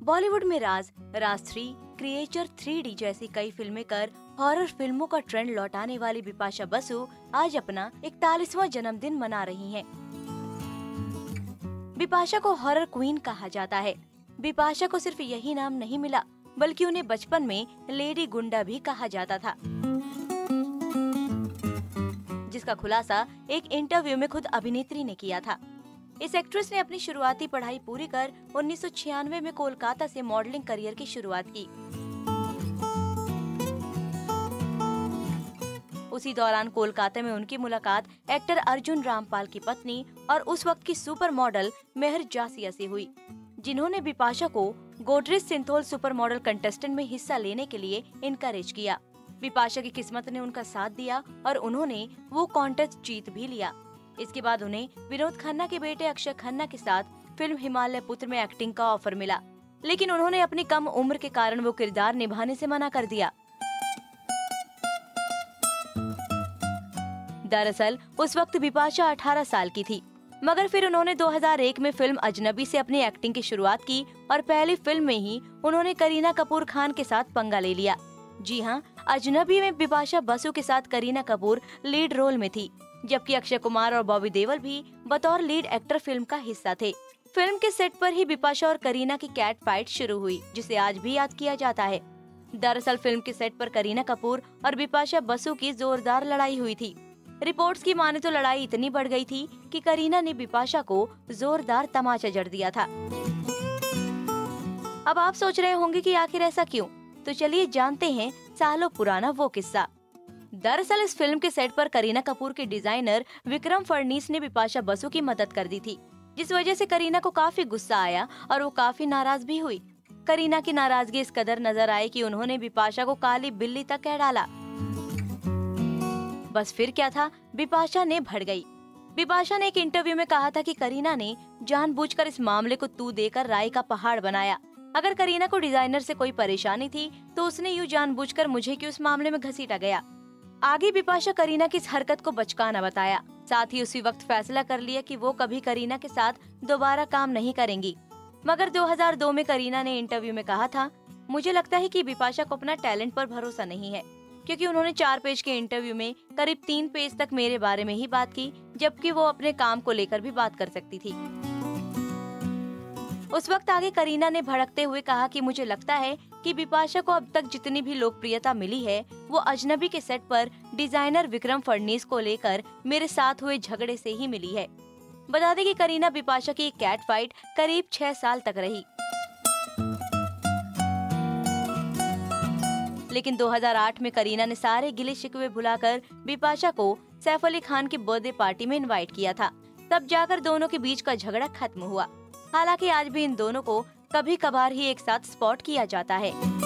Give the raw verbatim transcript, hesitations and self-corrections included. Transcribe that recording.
बॉलीवुड में Raaz, Raaz three, creature three D जैसी कई फिल्में कर हॉरर फिल्मों का ट्रेंड लौटाने वाली बिपाशा बसु आज अपना इकतालीसवां जन्मदिन मना रही हैं। बिपाशा को हॉरर क्वीन कहा जाता है। बिपाशा को सिर्फ यही नाम नहीं मिला, बल्कि उन्हें बचपन में लेडी गुंडा भी कहा जाता था, जिसका खुलासा एक इंटरव्यू में खुद अभिनेत्री ने किया था। इस एक्ट्रेस ने अपनी शुरुआती पढ़ाई पूरी कर उन्नीस सौ छियानवे में कोलकाता से मॉडलिंग करियर की शुरुआत की। उसी दौरान कोलकाता में उनकी मुलाकात एक्टर अर्जुन रामपाल की पत्नी और उस वक्त की सुपर मॉडल मेहर जासिया से हुई, जिन्होंने बिपाशा को Godrej Cinthol super model contestant में हिस्सा लेने के लिए इनकरेज किया। बिपाशा की किस्मत ने उनका साथ दिया और उन्होंने वो कॉन्टेस्ट जीत भी लिया। इसके बाद उन्हें विनोद खन्ना के बेटे अक्षय खन्ना के साथ फिल्म हिमालय पुत्र में एक्टिंग का ऑफर मिला, लेकिन उन्होंने अपनी कम उम्र के कारण वो किरदार निभाने से मना कर दिया। दरअसल उस वक्त बिपाशा अठारह साल की थी, मगर फिर उन्होंने दो हज़ार एक में फिल्म अजनबी से अपनी एक्टिंग की शुरुआत की और पहली फिल्म में ही उन्होंने करीना कपूर खान के साथ पंगा ले लिया। जी हाँ, अजनबी में बिपाशा बसु के साथ करीना कपूर लीड रोल में थी, जबकि अक्षय कुमार और बॉबी देओल भी बतौर लीड एक्टर फिल्म का हिस्सा थे। फिल्म के सेट पर ही बिपाशा और करीना की कैट फाइट शुरू हुई, जिसे आज भी याद किया जाता है। दरअसल फिल्म के सेट पर करीना कपूर और बिपाशा बसु की जोरदार लड़ाई हुई थी। रिपोर्ट्स की माने तो लड़ाई इतनी बढ़ गई थी कि करीना ने बिपाशा को जोरदार तमाचा जड़ दिया था। अब आप सोच रहे होंगे कि आखिर ऐसा क्यों? तो चलिए जानते हैं सालों पुराना वो किस्सा। दरअसल इस फिल्म के सेट पर करीना कपूर के डिजाइनर विक्रम फडनीस ने बिपाशा बसु की मदद कर दी थी, जिस वजह से करीना को काफी गुस्सा आया और वो काफी नाराज भी हुई। करीना की नाराजगी इस कदर नजर आई कि उन्होंने बिपाशा को काली बिल्ली तक कह डाला। बस फिर क्या था, बिपाशा ने भड़ गई। बिपाशा ने एक इंटरव्यू में कहा था कि करीना ने जानबूझकर इस मामले को तू देकर राय का पहाड़ बनाया। अगर करीना को डिजाइनर से कोई परेशानी थी तो उसने यूं जानबूझकर मुझे क्यों इस मामले में घसीटा गया। आगे बिपाशा करीना की इस हरकत को बचकाना बताया। साथ ही उसी वक्त फैसला कर लिया कि वो कभी करीना के साथ दोबारा काम नहीं करेंगी। मगर दो हज़ार दो में करीना ने इंटरव्यू में कहा था, मुझे लगता है कि बिपाशा को अपना टैलेंट पर भरोसा नहीं है, क्योंकि उन्होंने चार पेज के इंटरव्यू में करीब तीन पेज तक मेरे बारे में ही बात की, जबकि वो अपने काम को लेकर भी बात कर सकती थी। उस वक्त आगे करीना ने भड़कते हुए कहा कि मुझे लगता है कि बिपाशा को अब तक जितनी भी लोकप्रियता मिली है वो अजनबी के सेट पर डिजाइनर विक्रम फडनीस को लेकर मेरे साथ हुए झगड़े से ही मिली है। बता दें कि करीना बिपाशा की कैट फाइट करीब छह साल तक रही, लेकिन दो हज़ार आठ में करीना ने सारे गिले शिकवे भुलाकर बिपाशा को सैफ अली खान की बर्थडे पार्टी में इनवाइट किया था। तब जाकर दोनों के बीच का झगड़ा खत्म हुआ। हालांकि आज भी इन दोनों को कभी कभार ही एक साथ स्पॉट किया जाता है।